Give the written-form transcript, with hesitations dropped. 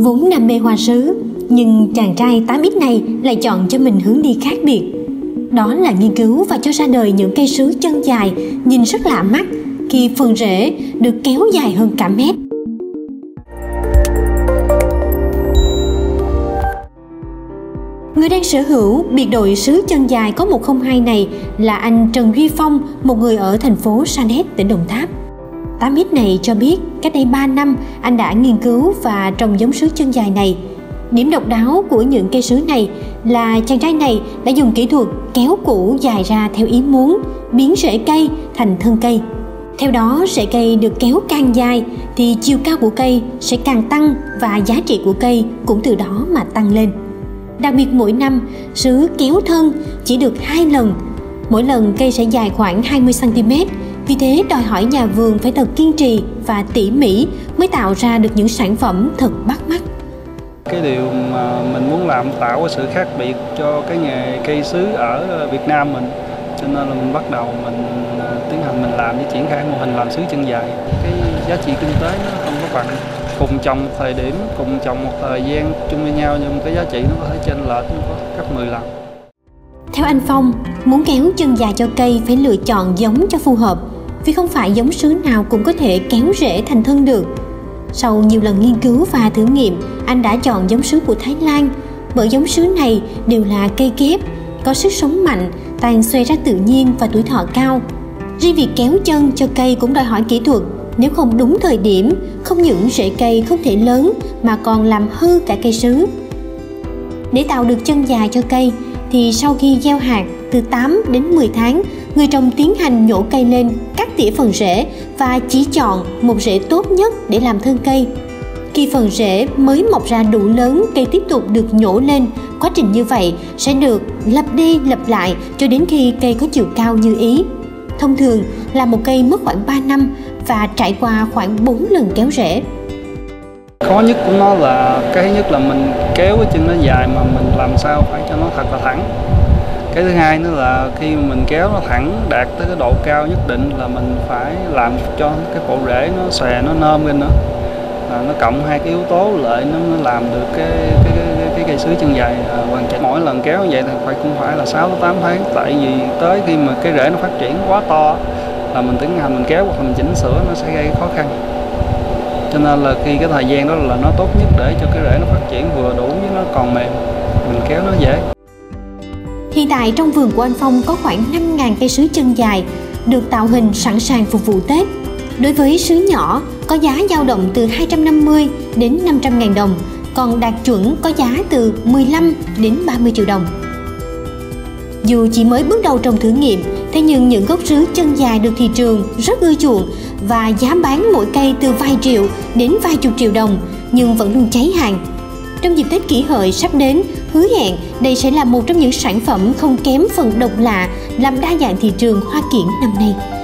Vốn đam mê hoa sứ, nhưng chàng trai 8X này lại chọn cho mình hướng đi khác biệt. Đó là nghiên cứu và cho ra đời những cây sứ chân dài nhìn rất lạ mắt khi phần rễ được kéo dài hơn cả mét. Người đang sở hữu biệt đội sứ chân dài có 102 này là anh Trần Duy Phong, một người ở thành phố Sa Đéc, tỉnh Đồng Tháp. 8X này cho biết cách đây 3 năm anh đã nghiên cứu và trồng giống sứ chân dài này. Điểm độc đáo của những cây sứ này là chàng trai này đã dùng kỹ thuật kéo củ dài ra theo ý muốn, biến rễ cây thành thân cây. Theo đó, rễ cây được kéo càng dài thì chiều cao của cây sẽ càng tăng và giá trị của cây cũng từ đó mà tăng lên. Đặc biệt mỗi năm, sứ kéo thân chỉ được 2 lần. Mỗi lần cây sẽ dài khoảng 20 cm. Vì thế đòi hỏi nhà vườn phải thật kiên trì và tỉ mỉ mới tạo ra được những sản phẩm thật bắt mắt. Cái điều mà mình muốn làm tạo cái sự khác biệt cho cái nghề cây sứ ở Việt Nam mình, cho nên là mình bắt đầu mình tiến hành mình làm với triển khai mô hình làm sứ chân dài. Cái giá trị kinh tế nó không có bằng, cùng trồng một thời điểm, cùng trồng một thời gian chung với nhau, nhưng cái giá trị nó có thể chênh lệch, nó có gấp 10 lần. Theo anh Phong, muốn kéo chân dài cho cây phải lựa chọn giống cho phù hợp, vì không phải giống sứ nào cũng có thể kéo rễ thành thân được. Sau nhiều lần nghiên cứu và thử nghiệm, anh đã chọn giống sứ của Thái Lan, bởi giống sứ này đều là cây ghép, có sức sống mạnh, tàn xòe ra tự nhiên và tuổi thọ cao. Riêng việc kéo chân cho cây cũng đòi hỏi kỹ thuật, nếu không đúng thời điểm, không những rễ cây không thể lớn mà còn làm hư cả cây sứ. Để tạo được chân dài cho cây thì sau khi gieo hạt từ 8 đến 10 tháng, người trồng tiến hành nhổ cây lên, cắt tỉa phần rễ và chỉ chọn một rễ tốt nhất để làm thân cây. Khi phần rễ mới mọc ra đủ lớn, cây tiếp tục được nhổ lên. Quá trình như vậy sẽ được lặp đi lặp lại cho đến khi cây có chiều cao như ý. Thông thường là một cây mất khoảng 3 năm và trải qua khoảng 4 lần kéo rễ. Khó nhất của nó là cái thứ nhất là mình kéo cái chân nó dài mà mình làm sao phải cho nó thật là thẳng. Cái thứ hai nữa là khi mình kéo nó thẳng đạt tới cái độ cao nhất định là mình phải làm cho cái bộ rễ nó xòe, nó nôm lên nữa. Nó cộng hai cái yếu tố lại nó làm được cái cây sứ chân dài hoàn chỉnh. Mỗi lần kéo như vậy thì cũng phải là 6 đến 8 tháng, tại vì tới khi mà cái rễ nó phát triển quá to là mình tiến hành mình kéo hoặc mình chỉnh sửa nó sẽ gây khó khăn. Cho nên là khi cái thời gian đó là nó tốt nhất để cho cái rễ nó phát triển vừa đủ với nó còn mềm, mình kéo nó dễ. Hiện tại trong vườn của anh Phong có khoảng 5.000 cây sứ chân dài được tạo hình sẵn sàng phục vụ Tết. Đối với sứ nhỏ có giá dao động từ 250 đến 500.000 đồng, còn đạt chuẩn có giá từ 15 đến 30 triệu đồng. Dù chỉ mới bước đầu trồng thử nghiệm, thế nhưng những gốc sứ chân dài được thị trường rất ưa chuộng và giá bán mỗi cây từ vài triệu đến vài chục triệu đồng, nhưng vẫn luôn cháy hàng. Trong dịp Tết Kỷ Hợi sắp đến, hứa hẹn đây sẽ là một trong những sản phẩm không kém phần độc lạ làm đa dạng thị trường hoa kiển năm nay.